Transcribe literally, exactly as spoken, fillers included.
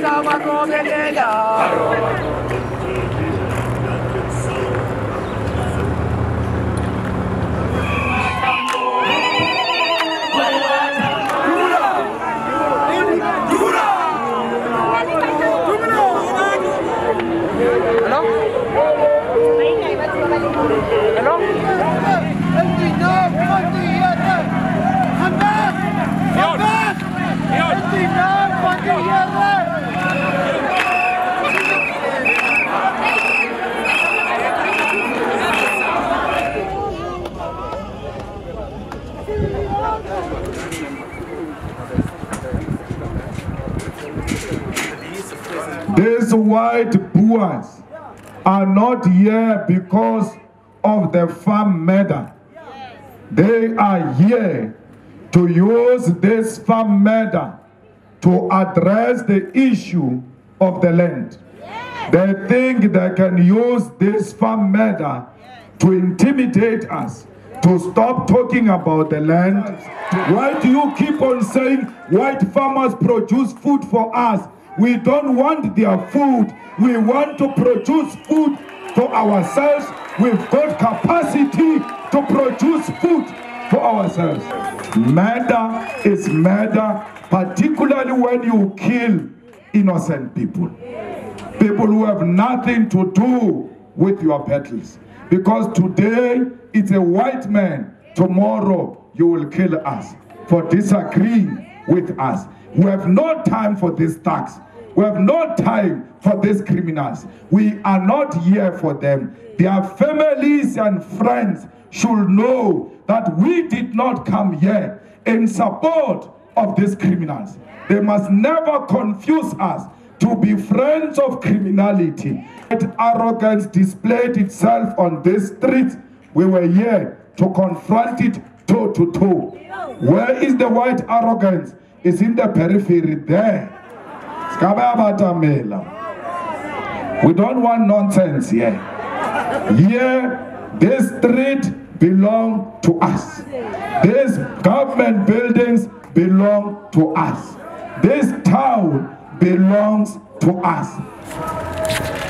These white boers are not here because of the farm matter. They are here to use this farm matter to address the issue of the land. They think they can use this farm matter to intimidate us, to stop talking about the land. Why do you keep on saying white farmers produce food for us? We don't want their food. We want to produce food for ourselves. We've got capacity to produce food for ourselves. Murder is murder, particularly when you kill innocent people. People who have nothing to do with your battles. Because today it's a white man, tomorrow you will kill us for disagreeing with us. We have no time for this tax. We have no time for these criminals. We are not here for them. Their families and friends should know that we did not come here in support of these criminals. They must never confuse us to be friends of criminality. That arrogance displayed itself on this street. We were here to confront it toe to toe. Where is the white arrogance? It's in the periphery there. We don't want nonsense here. Here, this street belongs to us. These government buildings belong to us. This town belongs to us.